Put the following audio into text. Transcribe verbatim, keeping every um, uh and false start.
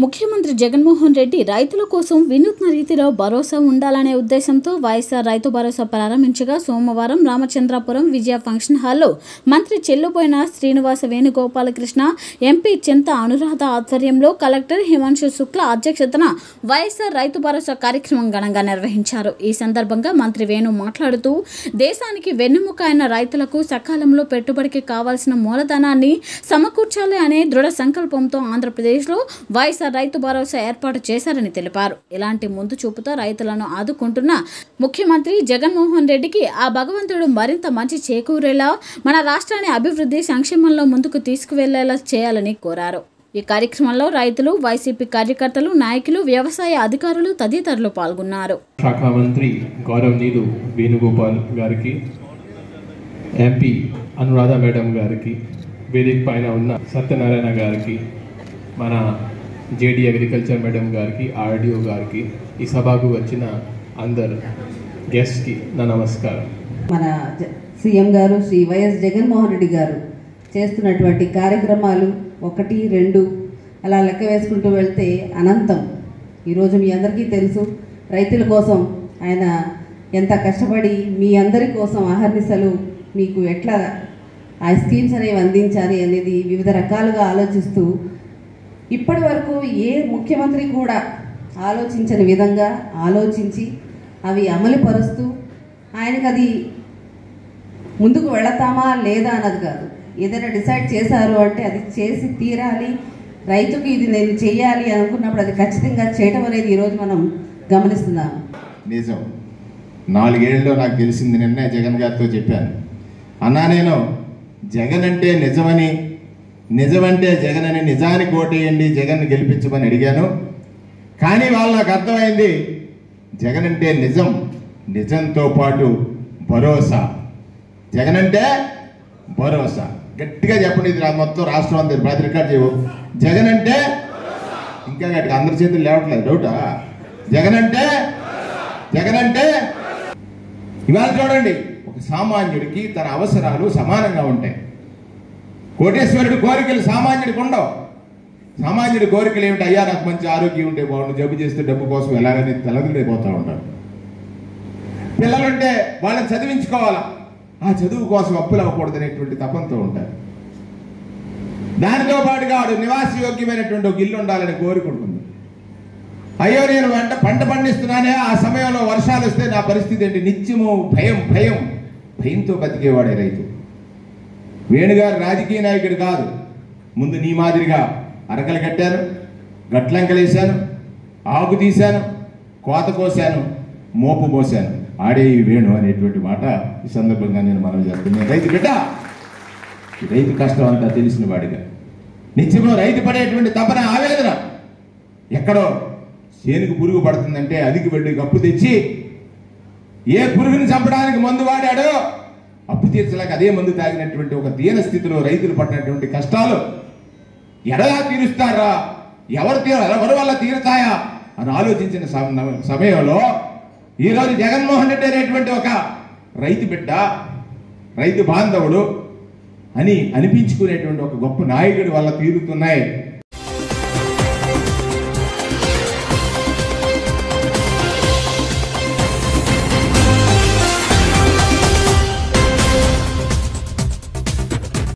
ముఖ్యమంత్రి జగన్మోహన్ రెడ్డి రైతుల కోసం వినూత్న రీతిలో భరోసా ఉండాలనే ఉద్దేశంతో వైఎస్ఆర్ రైతు భరోసా ప్రారంభించగా సోమవారం రామచంద్రాపురం విజయ ఫంక్షన్ హాల్లో మంత్రి చెల్లుబోయిన శ్రీనివాస వేణుగోపాలకృష్ణ, ఎంపీ చింత అనురాధ ఆధ్వర్యంలో కలెక్టర్ హిమాంశు శుక్ల అధ్యక్షతన వైఎస్ఆర్ రైతు భరోసా కార్యక్రమం ఘనంగా నిర్వహించారు. ఈ సందర్భంగా మంత్రి వేణు మాట్లాడుతూ దేశానికి వెన్నెముక అయిన రైతులకు సకాలంలో పెట్టుబడికి కావాల్సిన మూలధనాన్ని సమకూర్చాలి అనే దృఢ సంకల్పంతో ఆంధ్రప్రదేశ్లో వైఎస్ఆర్ రైతు భరోసా ఏర్పాటు చేశారని తెలిపారు. ఇలాంటి ముందు చూపుతో రైతులను ఆదుకుంటున్న ముఖ్యమంత్రి జగన్మోహన్ రెడ్డికి ఆ భగవంతుడు మరింత మంచి చేకూరేలా మన రాష్ట్రాన్ని అభివృద్ధి సంక్షేమంలో ముందుకు తీసుకువెళ్లేలా చేయాలని కోరారు. ఈ కార్యక్రమంలో రైతులు, వైసీపీ కార్యకర్తలు, నాయకులు, వ్యవసాయ అధికారులు తదితరులు పాల్గొన్నారు. శాఖ మంత్రి గౌరవనీయులు వేణుగోపాల్ గారికి, ఎంపీ అనురాధ మేడం గారికి, వేదిక పైన ఉన్న సత్యనారాయణ గారికి, మన జేడీ అగ్రికల్చర్ మేడం గారికి, ఆర్డీఓ గారికి, ఈ సభకు వచ్చిన అందరు గెస్ట్కి నా నమస్కారం. మన సీఎం గారు శ్రీ వైఎస్ జగన్మోహన్ రెడ్డి గారు చేస్తున్నటువంటి కార్యక్రమాలు ఒకటి రెండు అలా లెక్క వేసుకుంటూ వెళ్తే అనంతం. ఈరోజు మీ అందరికీ తెలుసు, రైతుల కోసం ఆయన ఎంత కష్టపడి మీ అందరి కోసం అహర్నిశలు మీకు ఎట్లా ఆ స్కీమ్స్ అనేవి అందించాలి అనేది వివిధ రకాలుగా ఆలోచిస్తూ ఇప్పటి వరకు ఏ ముఖ్యమంత్రి కూడా ఆలోచించని విధంగా ఆలోచించి అవి అమలు పరుస్తూ ఆయనకు అది ముందుకు వెళతామా లేదా అన్నది కాదు, ఏదైనా డిసైడ్ చేశారు అంటే అది చేసి తీరాలి, రైతుకి ఇది నేను చేయాలి అనుకున్నప్పుడు అది ఖచ్చితంగా చేయటం అనేది ఈరోజు మనం గమనిస్తున్నాము. నిజం, నాలుగేళ్ళలో నాకు తెలిసింది నిన్నే జగన్ గారితో చెప్పాను. అన్నా నేను జగన్ అంటే నిజమని, నిజమంటే జగన్ అని, నిజానికి ఓటేయండి, జగన్ గెలిపించమని అడిగాను. కానీ వాళ్ళు నాకు అర్థమైంది జగన్ అంటే నిజం, నిజంతో పాటు భరోసా. జగన్ అంటే భరోసా. గట్టిగా చెప్పండి, ఇది మొత్తం రాష్ట్రం అంతా ప్రతి రికార్డ్ చేయవు. జగన్ అంటే ఇంకా గట్టిగా అందరి చేతులు లేవట్లేదు, డౌటా? జగన్ అంటే జగన్ అంటే ఇవాళ చూడండి, ఒక సామాన్యుడికి తన అవసరాలు సమానంగా ఉంటాయి. కోటేశ్వరుడి కోరికలు సామాన్యుడికి ఉండవు. సామాన్యుడి కోరికలు ఏమిటి? అయ్యా నాకు మంచి ఆరోగ్యం ఉంటే బాగుండు, జబ్బు చేస్తే డబ్బు కోసం ఎలాగని తలదిలేపోతూ ఉంటారు. పిల్లలుంటే వాళ్ళని చదివించుకోవాలా, ఆ చదువు కోసం అప్పులు అవ్వకూడదు అనేటువంటి తపంతో ఉంటారు. దానితో పాటుగా వాడు నివాస యోగ్యమైనటువంటి ఒక ఇల్లు ఉండాలని కోరుకుంటుంది. అయ్యో నేను వెంట పంట పండిస్తున్నానే, ఆ సమయంలో వర్షాలు వస్తే నా పరిస్థితి ఏంటి? నిత్యము భయం భయం భయంతో బతికేవాడే రైతు. వేణుగారు రాజకీయ నాయకుడు కాదు. ముందు నీ మాదిరిగా అరకలు కట్టాను, గట్లంకలేశాను, ఆకు తీశాను, కోత కోసాను, మోపు పోసాను, ఆడే ఈ వేణు అనేటువంటి మాట ఈ సందర్భంగా నేను మనం చేస్తున్నాను. రైతు బిడ్డ, రైతు కష్టం అంతా తెలిసిన వాడిగా నిత్యము రైతు పడేటువంటి తపన, ఆవేదన. ఎక్కడో చేనుకు పురుగు పడుతుందంటే అదికి పెట్టి అప్పు తెచ్చి ఏ పురుగుని చంపడానికి మందు వాడాడో అప్పు తీర్చలేక అదే మందు తాగినటువంటి ఒక దీన స్థితిలో రైతులు పడినటువంటి కష్టాలు ఎలా తీరుస్తారా, ఎవరు తీర ఎవరి వల్ల తీరుతాయా అని ఆలోచించిన సమయంలో ఈరోజు జగన్మోహన్ రెడ్డి అనేటువంటి ఒక రైతు బిడ్డ, రైతు బాంధవుడు అని అనిపించుకునేటువంటి ఒక గొప్ప నాయకుడి వల్ల తీరుతున్నాయి